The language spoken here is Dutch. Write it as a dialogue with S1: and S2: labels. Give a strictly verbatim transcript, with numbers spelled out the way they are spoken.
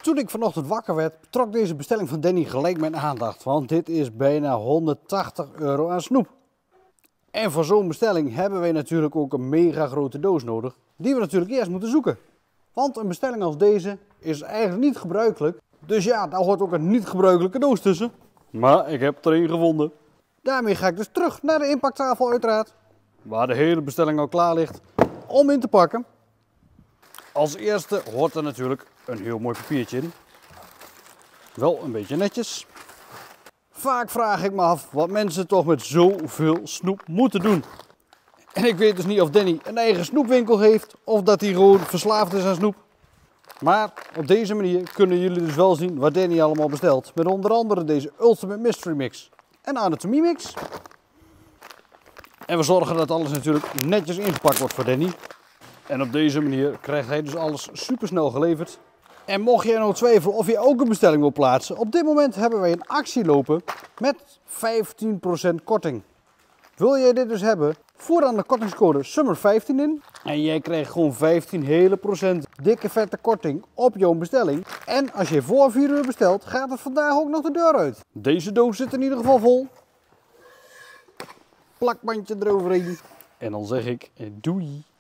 S1: Toen ik vanochtend wakker werd, trok deze bestelling van Danny gelijk mijn aandacht. Want dit is bijna honderdtachtig euro aan snoep. En voor zo'n bestelling hebben wij natuurlijk ook een mega grote doos nodig. Die we natuurlijk eerst moeten zoeken. Want een bestelling als deze is eigenlijk niet gebruikelijk. Dus ja, daar hoort ook een niet gebruikelijke doos tussen. Maar ik heb er een gevonden. Daarmee ga ik dus terug naar de inpaktafel uiteraard. Waar de hele bestelling al klaar ligt om in te pakken. Als eerste hoort er natuurlijk een heel mooi papiertje in. Wel een beetje netjes. Vaak vraag ik me af wat mensen toch met zoveel snoep moeten doen. En ik weet dus niet of Danny een eigen snoepwinkel heeft of dat hij gewoon verslaafd is aan snoep. Maar op deze manier kunnen jullie dus wel zien wat Danny allemaal bestelt. Met onder andere deze Ultimate Mystery Mix en Anatomie Mix. En we zorgen dat alles natuurlijk netjes ingepakt wordt voor Danny. En op deze manier krijgt hij dus alles super snel geleverd. En mocht jij nou twijfelen of je ook een bestelling wil plaatsen, op dit moment hebben wij een actie lopen met vijftien procent korting. Wil jij dit dus hebben, voer dan de kortingscode summer vijftien in. En jij krijgt gewoon vijftien hele procent dikke vette korting op jouw bestelling. En als je voor vier uur bestelt, gaat het vandaag ook nog de deur uit. Deze doos zit in ieder geval vol. Plakbandje eroverheen. En dan zeg ik doei.